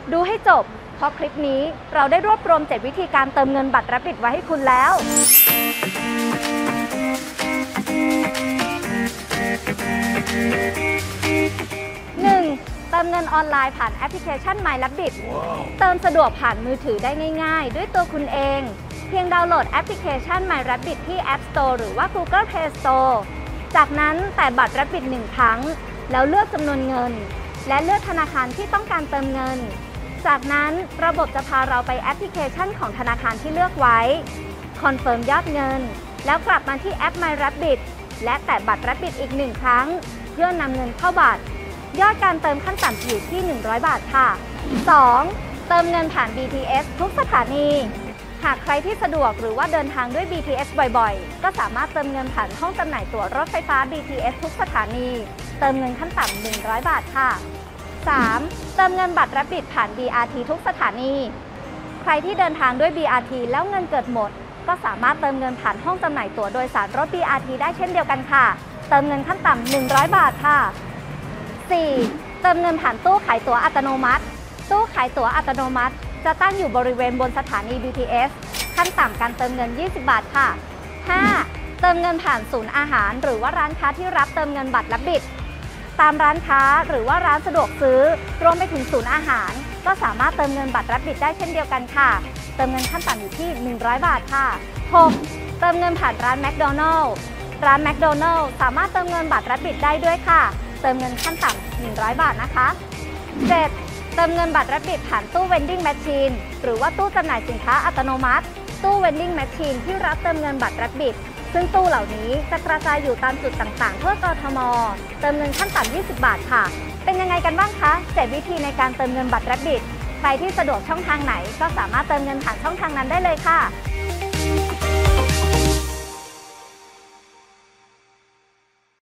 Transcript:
ดูให้จบเพราะคลิปนี้เราได้รวบรวม7วิธีการเติมเงินบัตร Rabbit ไว้ให้คุณแล้ว 1. เติมเงินออนไลน์ผ่านแอปพลิเคชัน My Rabbit เติมสะดวกผ่านมือถือได้ง่ายๆด้วยตัวคุณเองเพียงดาวน์โหลดแอปพลิเคชัน My Rabbit ที่ App Store หรือว่า Google Play Store จากนั้นแตะบัตร Rabbit 1 ครั้งแล้วเลือกจำนวนเงินและเลือกธนาคารที่ต้องการเติมเงินจากนั้นระบบจะพาเราไปแอปพลิเคชันของธนาคารที่เลือกไว้คอนเฟิร์มยอดเงินแล้วกลับมาที่แอป My Rabbit และแตะบัตร Rabbit อีก1 ครั้งเพื่อนำเงินเข้าบัตรยอดการเติมขั้นต่ำอยู่ที่100 บาทค่ะ 2. เติมเงินผ่าน BTS ทุกสถานีหากใครที่สะดวกหรือว่าเดินทางด้วย BTS บ่อยๆก็สามารถเติมเงินผ่านห้องจำหน่ายตั๋วรถไฟฟ้า BTS ทุกสถานีเติมเงินขั้นต่ำ100 บาทค่ะ 3. เติมเงินบัตร Rabbit ผ่าน BRT ทุกสถานีใครที่เดินทางด้วย BRT แล้วเงินเกิดหมดก็สามารถเติมเงินผ่านห้องจำหน่ายตั๋วโดยสารรถ BRT ได้เช่นเดียวกันค่ะเติมเงินขั้นต่ำ100 บาทค่ะ 4. เติมเงินผ่านตู้ขายตั๋วอัตโนมัติตู้ขายตั๋วอัตโนมัติจะตั้งอยู่บริเวณบนสถานี BTS ขั้นต่ำการเติมเงิน20 บาทค่ะ 5. เติมเงินผ่านศูนย์อาหารหรือว่าร้านค้าที่รับเติมเงินบัตร Rabbit ตามร้านค้าหรือว่าร้านสะดวกซื้อรวมไปถึงศูนย์อาหารก็สามารถเติมเงินบัตร Rabbit ได้เช่นเดียวกันค่ะเติมเงินขั้นต่ำอยู่ที่100 บาทค่ะ 6. เติมเงินผ่านร้านแมคโดนัลล์ร้านแมคโดนัลล์สามารถเติมเงินบัตร Rabbit ได้ด้วยค่ะเติมเงินขั้นต่ำ100 บาทนะคะ 7. เติมเงินบัตร Rabbit ผ่านตู้ Vending Machine หรือว่าตู้จำหน่ายสินค้าอัตโนมัติตู้ Vending Machine ที่รับเติมเงินบัตร Rabbit ซึ่งตู้เหล่านี้จะกระจายอยู่ตามจุดต่างๆทั่วกทม.เติมเงินขั้นต่ำ20 บาทค่ะเป็นยังไงกันบ้างคะ7วิธีในการเติมเงินบัตร Rabbit ใครที่สะดวกช่องทางไหนก็สามารถเติมเงินผ่านช่องทางนั้นได้เลยค่ะ